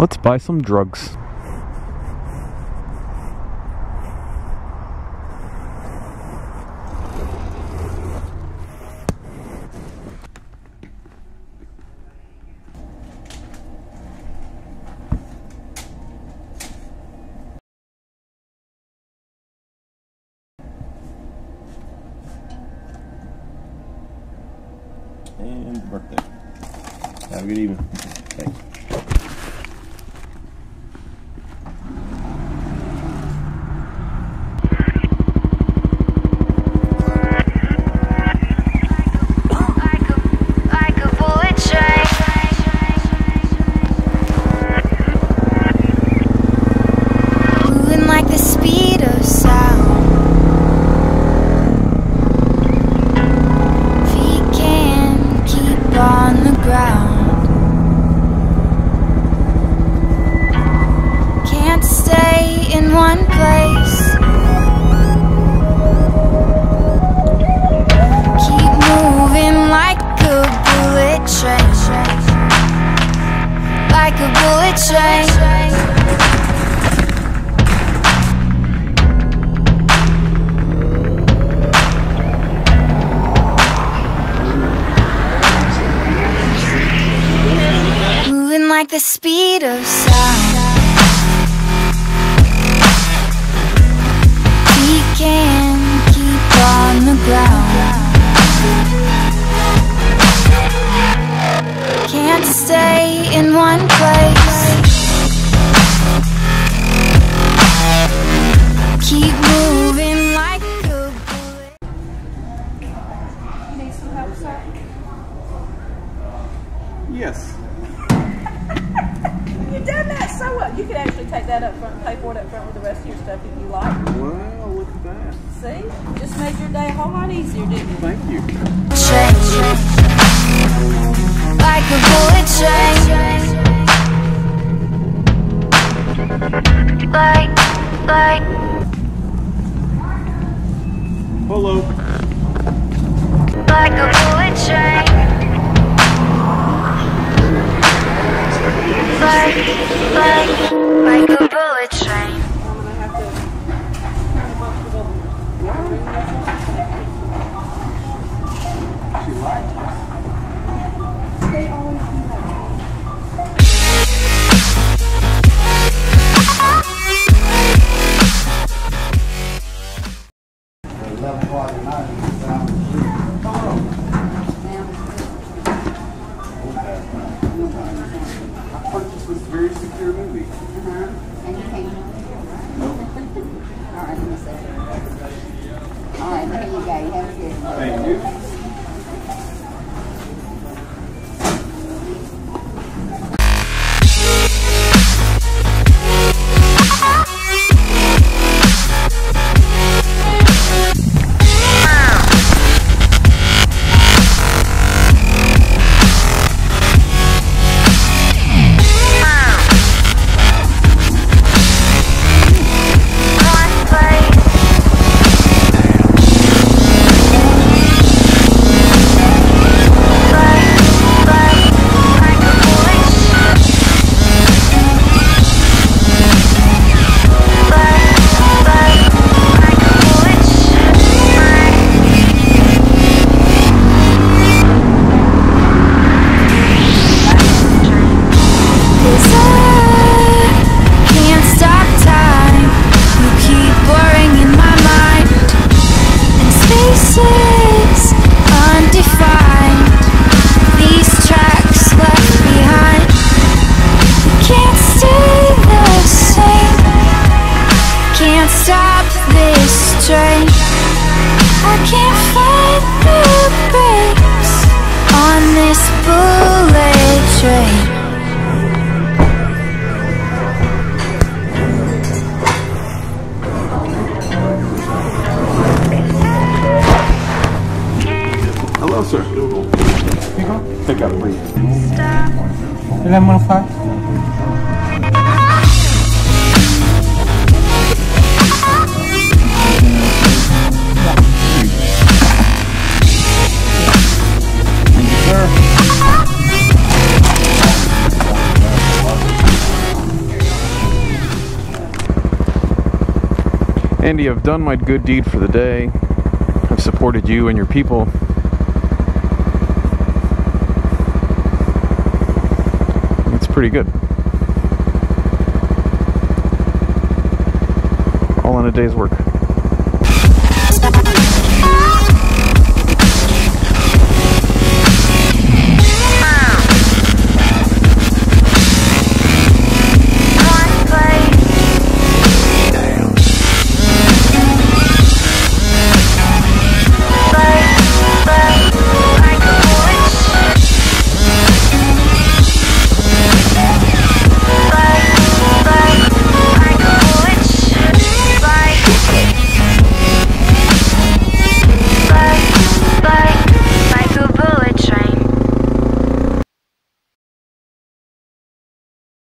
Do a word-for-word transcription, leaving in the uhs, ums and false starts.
Let's buy some drugs. And the birthday. Have a good evening. Thanks. Like a bullet train. Moving like the speed of sound. We can keep on the ground. Can't stay in one place. Keep moving like a bullet. You need some help, sir? Yes. You've done that, so what? You could actually take that up front and pay for it up front with the rest of your stuff if you like. Wow, look at that. See? Just made your day a whole lot easier, didn't you? Thank you. Like a bullet train. Like, like. Hello. Like a bullet train. Like, like, like a bullet train. I'm gonna have to turn a bunch of them. She likes us. They always do that. eleven o'clock at night, it's down the street. I purchased this very secure movie. Uh-huh. And you came All right, let me see. All right, here you go. You have a good one. Thank you. Stop this train. I can't find the brakes on this bullet train. Hello, sir. Here you go. Pick up, please. eleven oh five. Andy, I've done my good deed for the day. I've supported you and your people. It's pretty good. All in a day's work.